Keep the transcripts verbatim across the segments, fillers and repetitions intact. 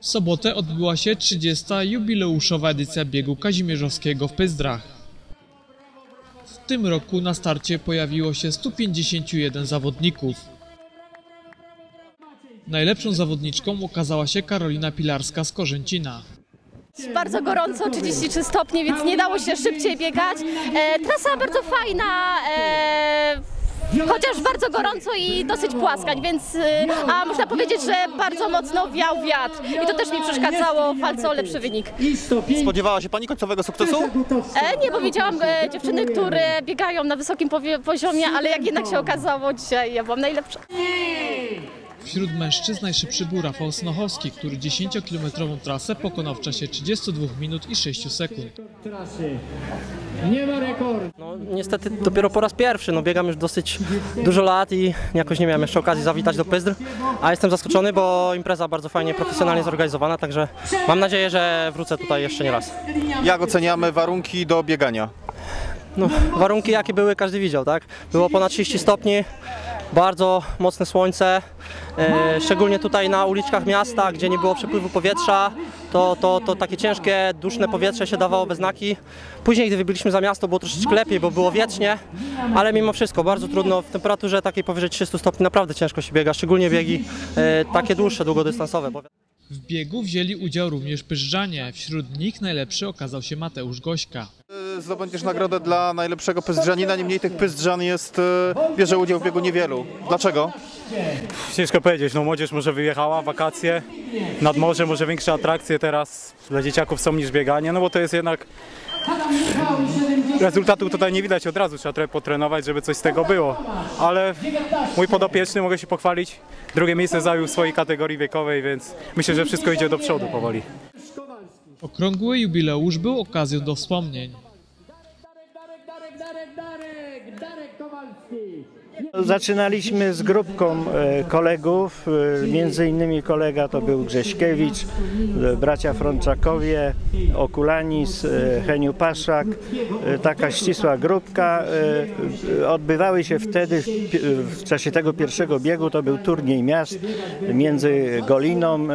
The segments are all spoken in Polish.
W sobotę odbyła się trzydziesta jubileuszowa edycja biegu kazimierzowskiego w Pyzdrach. W tym roku na starcie pojawiło się stu pięćdziesięciu jeden zawodników. Najlepszą zawodniczką okazała się Karolina Pilarska z Korzęcina. Bardzo gorąco, trzydzieści trzy stopnie, więc nie dało się szybciej biegać. E, trasa bardzo fajna, e, chociaż bardzo gorąco i dosyć płaska, więc e, a można powiedzieć, że bardzo mocno wiał wiatr i to też mi przeszkadzało w walce o lepszy wynik. Spodziewała się Pani końcowego sukcesu? E, nie, bo widziałam e, dziewczyny, które biegają na wysokim poziomie, ale jak jednak się okazało, dzisiaj ja byłam najlepsza. Wśród mężczyzn najszybszy był Rafał Snochowski, który dziesięciokilometrową trasę pokonał w czasie trzydziestu dwóch minut i sześciu sekund. Nie ma rekordu. No, niestety dopiero po raz pierwszy, no, biegam już dosyć dużo lat i jakoś nie miałem jeszcze okazji zawitać do Pyzdr, a jestem zaskoczony, bo impreza bardzo fajnie, profesjonalnie zorganizowana, także mam nadzieję, że wrócę tutaj jeszcze nie raz. Jak oceniamy warunki do biegania? No, warunki jakie były, każdy widział, tak? Było ponad trzydzieści stopni, bardzo mocne słońce, e, szczególnie tutaj na uliczkach miasta, gdzie nie było przepływu powietrza, to, to, to takie ciężkie, duszne powietrze się dawało we znaki. Później, gdy wybiliśmy za miasto, było troszeczkę lepiej, bo było wiecznie, ale mimo wszystko bardzo trudno, w temperaturze takiej powyżej trzystu stopni naprawdę ciężko się biega, szczególnie biegi e, takie dłuższe, długodystansowe. Bo... W biegu wzięli udział również pyżdżanie, wśród nich najlepszy okazał się Mateusz Gośka. Zdobędziesz nagrodę dla najlepszego pyzdrzanina, niemniej tych pyzdrzan jest, bierze udział w biegu niewielu. Dlaczego? Ciężko powiedzieć, no młodzież może wyjechała, wakacje, nad morze, może większe atrakcje teraz dla dzieciaków są niż bieganie, no bo to jest jednak... Rezultatu tutaj nie widać od razu, trzeba trochę potrenować, żeby coś z tego było, ale mój podopieczny, mogę się pochwalić, drugie miejsce zajął w swojej kategorii wiekowej, więc myślę, że wszystko idzie do przodu powoli. Okrągły jubileusz był okazją do wspomnień. Zaczynaliśmy z grupką kolegów, między innymi kolega to był Grześkiewicz, bracia Frączakowie, Okulanis, Heniu Paszak, taka ścisła grupka. Odbywały się wtedy, w czasie tego pierwszego biegu, to był turniej miast między Goliną,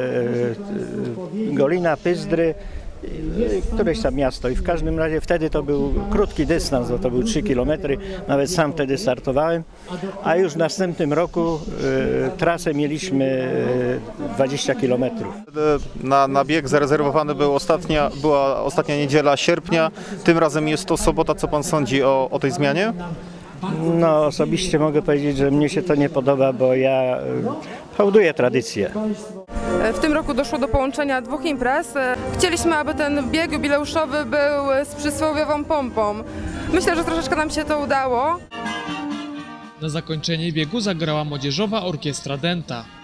Golina, Pyzdry, któreś tam miasto i w każdym razie wtedy to był krótki dystans, bo to był trzy kilometry, nawet sam wtedy startowałem, a już w następnym roku y, trasę mieliśmy y, dwadzieścia kilometrów. Na, na bieg zarezerwowany był ostatnia, była ostatnia niedziela sierpnia, tym razem jest to sobota. Co Pan sądzi o, o tej zmianie? No osobiście mogę powiedzieć, że mnie się to nie podoba, bo ja y, hołduję tradycję. W tym roku doszło do połączenia dwóch imprez. Chcieliśmy, aby ten bieg jubileuszowy był z przysłowiową pompą. Myślę, że troszeczkę nam się to udało. Na zakończenie biegu zagrała młodzieżowa orkiestra Denta.